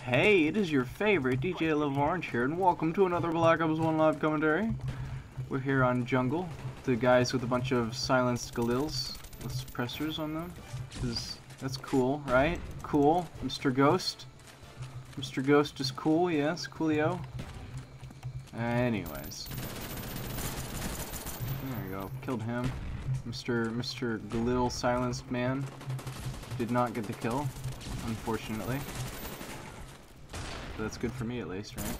Hey, it is your favorite DJ Love Orange here, and welcome to another Black Ops 1 live commentary. We're here on Jungle, the guys with a bunch of silenced Galils with suppressors on them. That's cool, right? Cool. Mr. Ghost. Mr. Ghost is cool, yes, coolio. Anyways. There we go, killed him. Mr. Galil silenced man did not get the kill, unfortunately. But that's good for me at least, right?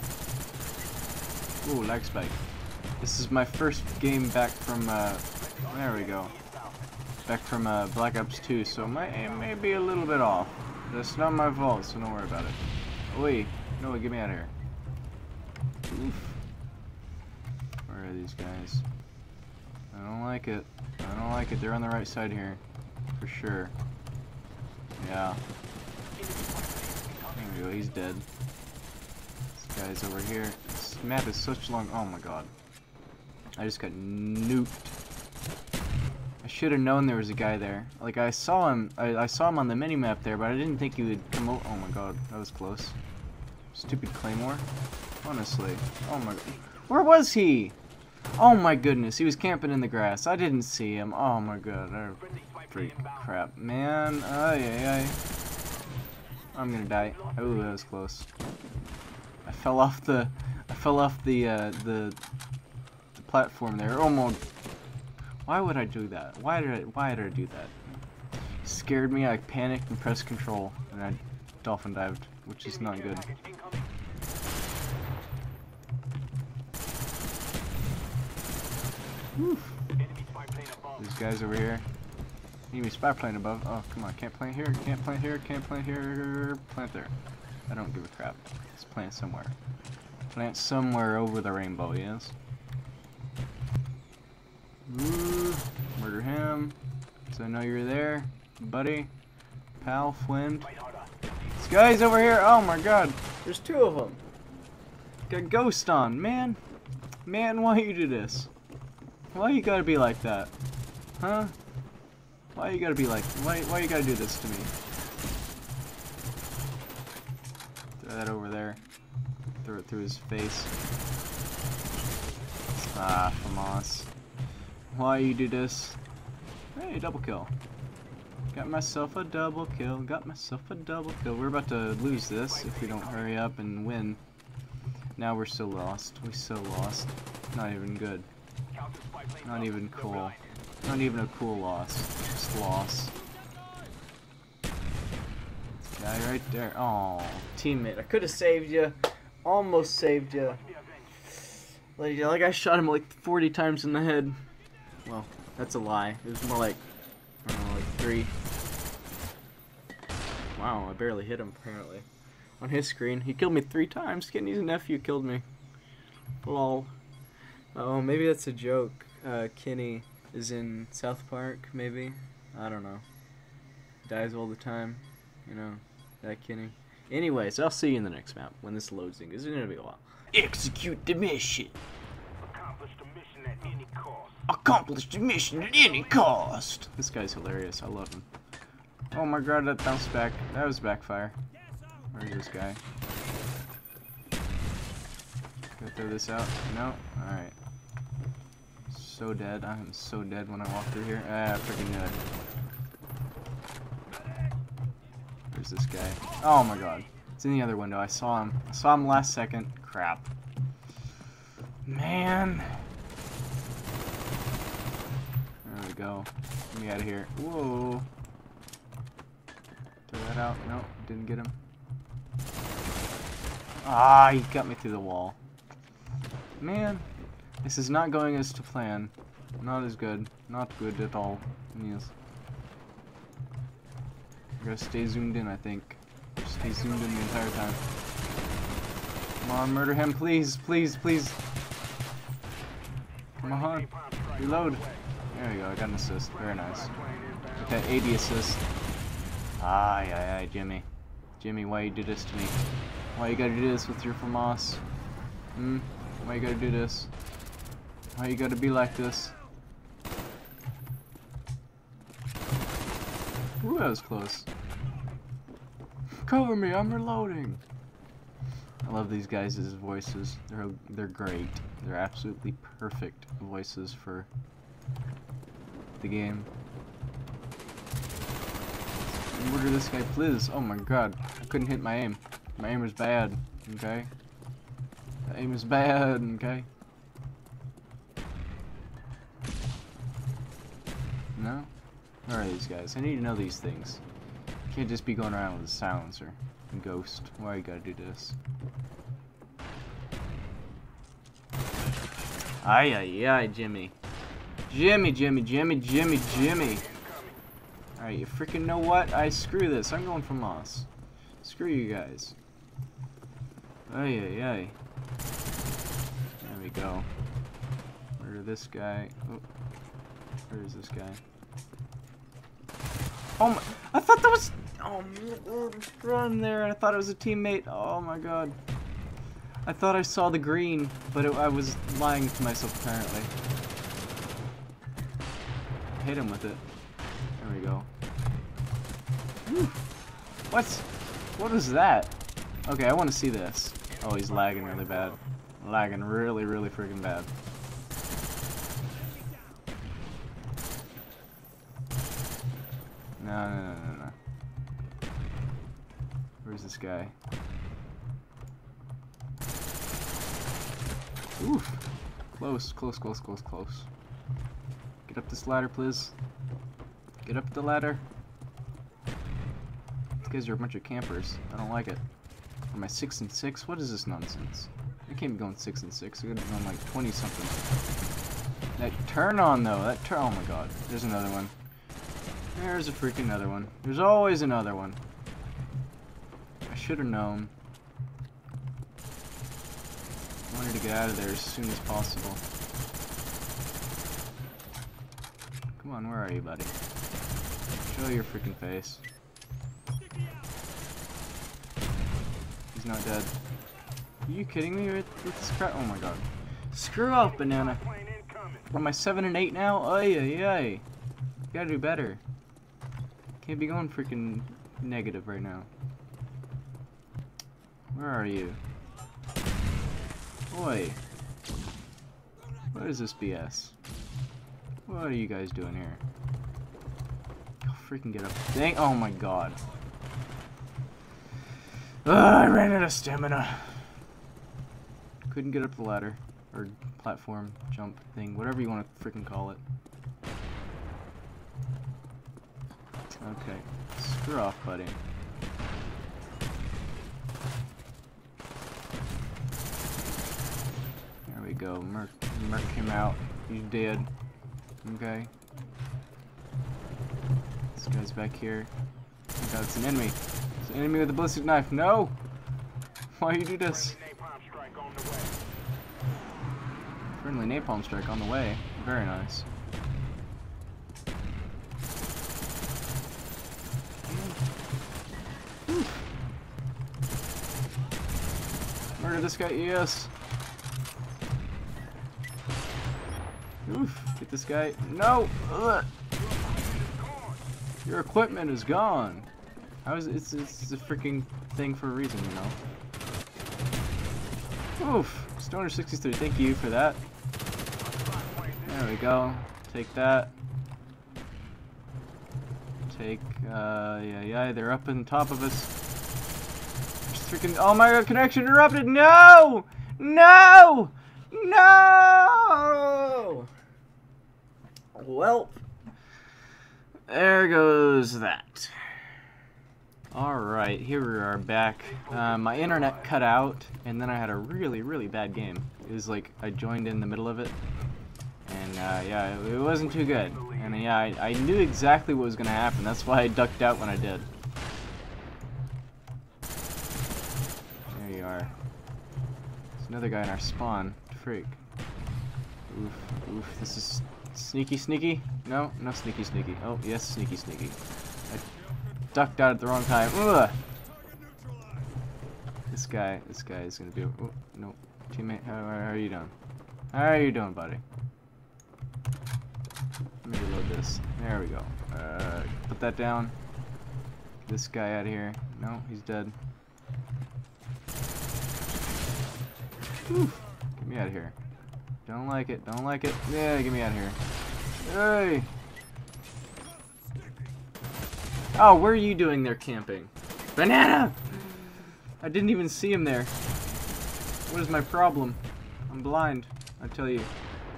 Ooh, lag spike. This is my first game back from, there we go. Back from Black Ops 2, so my aim may be a little bit off. That's not my fault, so don't worry about it. Oi, no, get me out of here. Oof. Where are these guys? I don't like it. I don't like it. They're on the right side here. For sure. Yeah. There we go, he's dead. This guy's over here. This map is such long. Oh my god. I just got nuked. I should have known there was a guy there. Like, I saw him. I saw him on the mini-map there, but I didn't think he would come over. Oh my god, that was close. Stupid Claymore. Honestly. Oh my god. Where was he? Oh my goodness, he was camping in the grass. I didn't see him. Oh my god. Freak crap. Man. Ay. I'm gonna die. Oh, that was close. I fell off the platform there. Oh my. Why would I do that? Why did I do that? It scared me. I panicked and pressed control, and I dolphin dived, which is not good. Oof. These guys over here. Enemy spy plane above. Oh, come on. Can't plant here. Can't plant here. Can't plant here. Plant there. I don't give a crap. Let's plant somewhere. Plant somewhere over the rainbow, yes? Ooh, murder him. So I know you're there, buddy. Pal, friend. This guy's over here. Oh my god. There's two of them. Got ghost on, man. Man, why you do this? Why you gotta be like that? Huh? Why you gotta be like, why you gotta do this to me? Throw that over there. Throw it through his face. Ah, FAMAS. Why you do this? Hey, double kill. Got myself a double kill. Got myself a double kill. We're about to lose this if we don't hurry up and win. Now we're so lost. We're so lost. Not even good. Not even cool. Not even a cool loss. Just loss. Guy right there. Oh, teammate. I could have saved you. Almost saved you. Like I shot him like 40 times in the head. Well, that's a lie. It was more like, I don't know, like 3. Wow, I barely hit him apparently. On his screen, he killed me 3 times. Kenny's nephew killed me. Lol. Oh, maybe that's a joke. Kenny is in South Park, maybe? I don't know. Dies all the time, you know, that Kenny. Anyways, I'll see you in the next map when this loads in, because it's gonna be a while. Execute the mission! Accomplish the mission at any cost. Accomplish the mission at any cost! This guy's hilarious, I love him. Oh my god, that bounced back. That was backfire. Where's this guy? Gonna throw this out? No? Alright. So dead. I am so dead when I walk through here. Ah, I freaking knew it. Where's this guy? Oh my god. It's in the other window. I saw him. I saw him last second. Crap. Man. There we go. Get me out of here. Whoa. Throw that out. Nope. Didn't get him. Ah, he got me through the wall. Man. This is not going as to plan. Not as good. Not good at all. Yes. I gotta stay zoomed in, I think. Stay zoomed in the entire time. Come on, murder him, please, please, please. Come on. Reload. There we go, I got an assist. Very nice. With that 80 assist. Aye, Jimmy. Jimmy, why you do this to me? Why you gotta do this with your FAMAS? Why you gotta do this? Why you gotta be like this? Ooh, that was close. Cover me, I'm reloading. I love these guys' voices. They're great. They're absolutely perfect voices for the game. Murder this guy, please. Oh my god. I couldn't hit my aim. My aim was bad, okay? My aim is bad, okay? No? Where are these guys? I need to know these things. Can't just be going around with a silencer and ghost. Why you gotta do this? Ay, ay, ay, Jimmy. Jimmy. Alright, you freaking know what? Screw this. I'm going for Moss. Screw you guys. Ay, ay, ay. There we go. Murder this guy. Oh. Where is this guy? Oh my, I thought that was, oh my god, run there, I thought it was a teammate. Oh my god. I thought I saw the green, but I was lying to myself apparently. Hit him with it. There we go. Whew. What was that? Okay, I want to see this. Oh, he's lagging really bad. Lagging really freaking bad. No. Where's this guy? Oof. Close. Get up this ladder, please. Get up the ladder. These guys are a bunch of campers. I don't like it. Am I 6 and 6? What is this nonsense? I can't be going 6 and 6. I'm gonna be going like 20 something. That turn on though. Oh my god. There's another one. There's a freaking another one. There's always another one. I should have known. I wanted to get out of there as soon as possible. Come on, where are you, buddy? Show your freaking face. He's not dead. Are you kidding me with this crap? Oh my god. Screw off, banana. Am I 7 and 8 now? Ay, ay, ay. You gotta do better. Can't be going freaking negative right now. Where are you? Oi. What is this BS? What are you guys doing here? Oh, freaking get up. Dang. Oh my god. Ugh, I ran out of stamina. Couldn't get up the ladder. Or platform, jump thing. Whatever you want to freaking call it. Okay, screw off, buddy. There we go. Merc him out. He's dead. Okay. This guy's back here. Oh god, it's an enemy. It's an enemy with a ballistic knife. No! Why you do this? Friendly napalm strike on the way. Very nice. Murder this guy, yes. Oof, get this guy. No! Ugh. Your equipment is gone. How is it? It's a freaking thing for a reason, you know. Oof, Stoner 63, thank you for that. There we go. Take that. Take, yeah, they're up on top of us. Just freaking, oh my god, connection interrupted! No! No! No! Well, there goes that. Alright, here we are back. My internet cut out, and then I had a really bad game. It was like, I joined in the middle of it, and yeah, it wasn't too good. And yeah, I knew exactly what was going to happen, that's why I ducked out when I did. There you are. There's another guy in our spawn. Freak. Oof, this is sneaky. No sneaky. Oh, yes, sneaky. I ducked out at the wrong time. Ugh. This guy is gonna be. Oh, no, teammate. How are you doing? How are you doing, buddy? Let me reload this. There we go. Put that down. this guy out of here. No, he's dead. Whew. Get me out of here. Don't like it. Don't like it. Yeah, get me out of here. Hey! Oh, what are you doing there camping? Banana! I didn't even see him there. What is my problem? I'm blind, I tell you.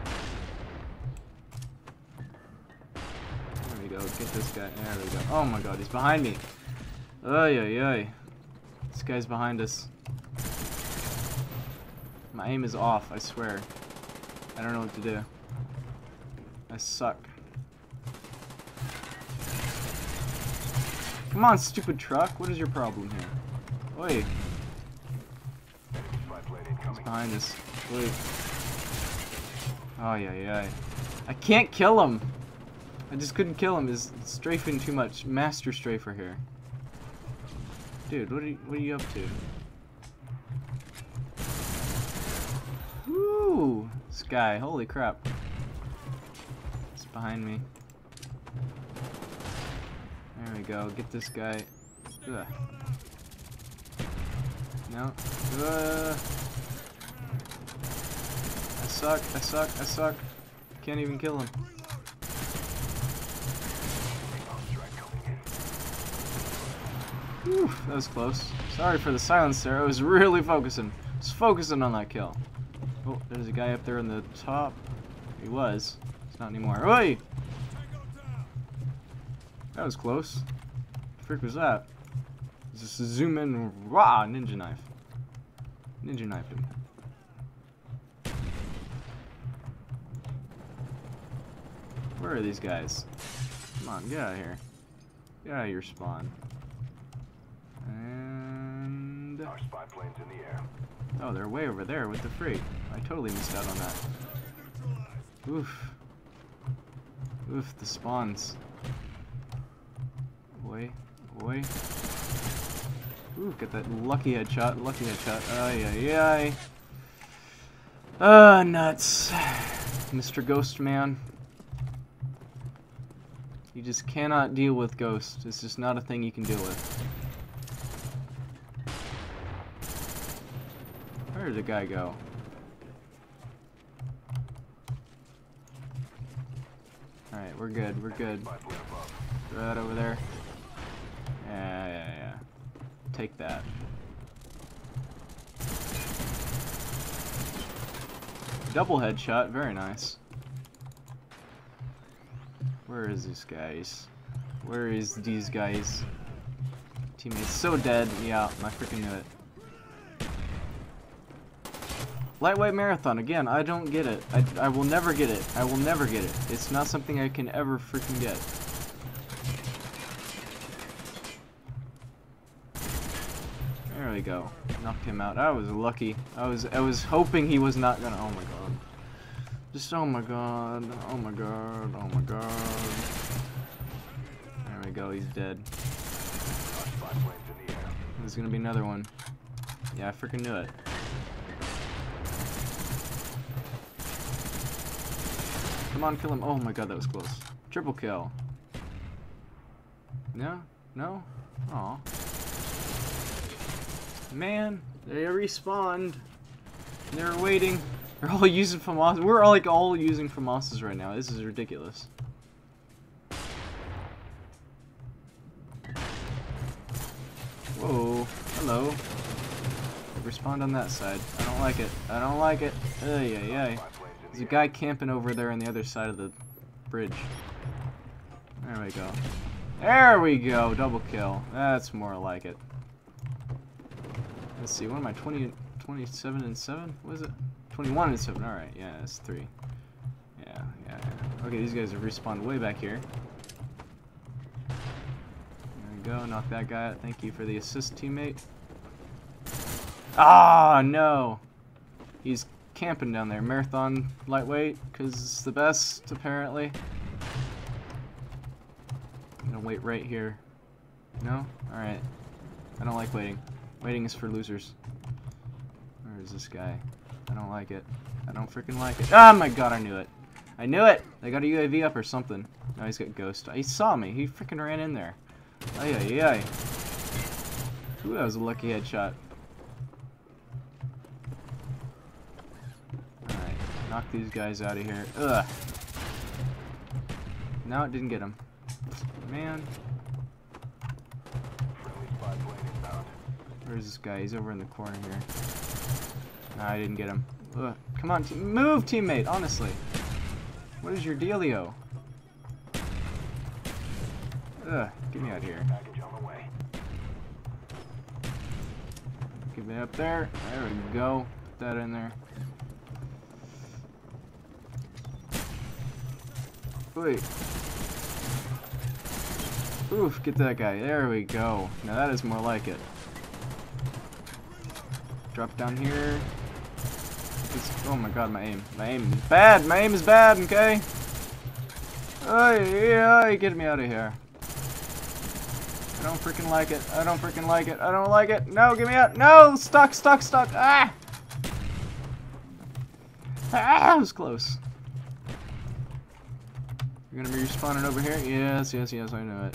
There we go. Get this guy. There we go. Oh my god, he's behind me. Ay, ay, ay. This guy's behind us. My aim is off, I swear. I don't know what to do. I suck. Come on, stupid truck. What is your problem here? Oi. He's behind us. Wait. Oh, yeah. I can't kill him. I just couldn't kill him. He's strafing too much. Master strafer here. Dude, what are you up to? Woo! This guy, holy crap. It's behind me. There we go, get this guy. Ugh. No. I suck. Can't even kill him. Whew, that was close. Sorry for the silence there, I was really focusing. Just focusing on that kill. Oh, there's a guy up there in the top. He was. It's not anymore. Oi! That was close. The frick was that? Just zoom in. Rah! Ninja knife. Ninja knifed him. Where are these guys? Come on, get out of here. Get out of your spawn. And our spy plane's in the air. oh, they're way over there with the freight. I totally missed out on that. Oof. Oof, the spawns. Boy. Ooh, get that lucky headshot. Ay. Nuts. Mr. Ghost Man. You just cannot deal with ghosts. It's just not a thing you can deal with. Where did the guy go? Alright, we're good. Throw that over there. Yeah. Take that. Double headshot, very nice. Where is these guys? Where is these guys? Teammates so dead. Yeah, I freaking knew it. Lightweight marathon, again, I don't get it. I will never get it. I will never get it. It's not something I can ever freaking get. There we go. Knocked him out. I was lucky. I was hoping he was not gonna. Oh my god. Just oh my god. Oh my god. Oh my god. There we go. He's dead. There's gonna be another one. Yeah, I freaking knew it. Come on, kill him. Oh my god, that was close. Triple kill. No? No? Aw. Man, they respawned. They're waiting. They're all using FAMAS. We're all using FAMASs right now. This is ridiculous. Whoa. Hello. They respawned on that side. I don't like it. I don't like it. Ay. There's a guy camping over there on the other side of the bridge. There we go. There we go. Double kill. That's more like it. Let's see. What am I? 27 and 7? What is it? 21 and 7. Alright. Yeah, that's 3. Yeah. Okay, these guys have respawned way back here. There we go. Knock that guy out. Thank you for the assist, teammate. Ah, no. He's camping down there. Marathon lightweight, because it's the best, apparently. I'm gonna wait right here. No? Alright. I don't like waiting. Waiting is for losers. Where is this guy? I don't like it. I don't freaking like it. Oh my god, I knew it. I knew it! They got a UAV up or something. No, he's got ghost. He saw me. He freaking ran in there. Ay, ay, ay. Ooh, that was a lucky headshot. Alright, knock these guys out of here. Ugh. No, it didn't get him. Man. Where's this guy? He's over in the corner here. No, I didn't get him. Ugh. Come on, move, teammate, honestly. What is your dealio? Ugh, get me out of here. Get me up there. There we go. Put that in there. Wait. Oof, get that guy. There we go. Now that is more like it. Drop down here. Oh my god, my aim. My aim is bad. My aim is bad, okay? Oh, get me out of here. I don't freaking like it. I don't freaking like it. I don't like it. No, get me out. No, stuck, stuck, stuck. Ah! Ah, that was close. You're gonna be respawning over here? Yes, yes, yes, I know it.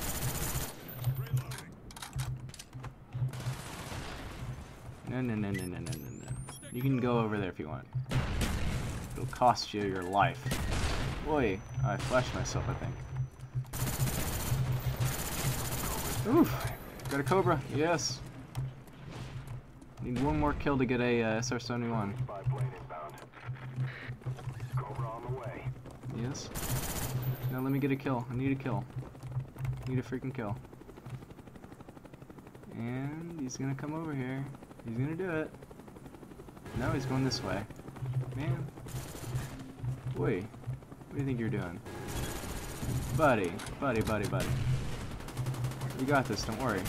No, no, no, no, no, no, no, no. You can go over there if you want. It'll cost you your life. Boy, I flashed myself, I think. Oof! Got a Cobra, yes. Need one more kill to get a SR-71. Yes. Now let me get a kill. I need a kill. Need a freaking kill. And he's gonna come over here. He's gonna do it. No, he's going this way. Man. Wait. What do you think you're doing? Buddy. Buddy, buddy, buddy. You got this, don't worry.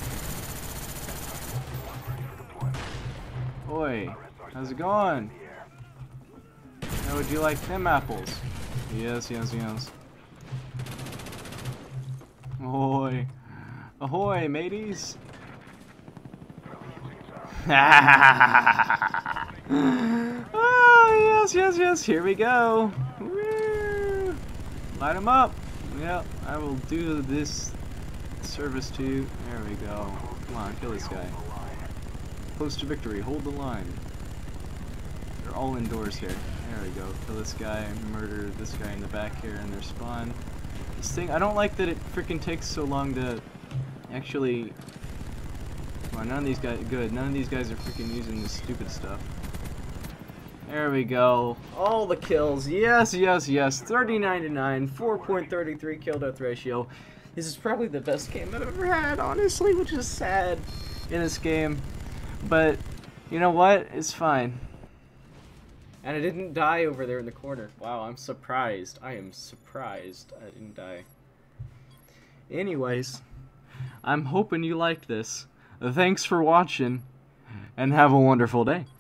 Oi. How's it going? How would you like them apples? Yes, yes, yes. Ahoy. Ahoy, mateys. Oh, yes, yes, yes. Here we go. Woo. Light them up. Yep, I will do this service to you. There we go. Come on, kill this guy. Close to victory. Hold the line. They're all indoors here. There we go. Kill this guy. Murder this guy in the back here in their spawn. This thing, I don't like that it freaking takes so long to actually... Well, none of these guys... Good. None of these guys are freaking using this stupid stuff. There we go. All the kills. Yes, yes, yes. 39 to 9. 4.33 kill death ratio. This is probably the best game I've ever had, honestly, which is sad in this game. But, you know what? It's fine. And I didn't die over there in the corner. Wow, I'm surprised. I am surprised I didn't die. Anyways, I'm hoping you liked this. Thanks for watching, and have a wonderful day.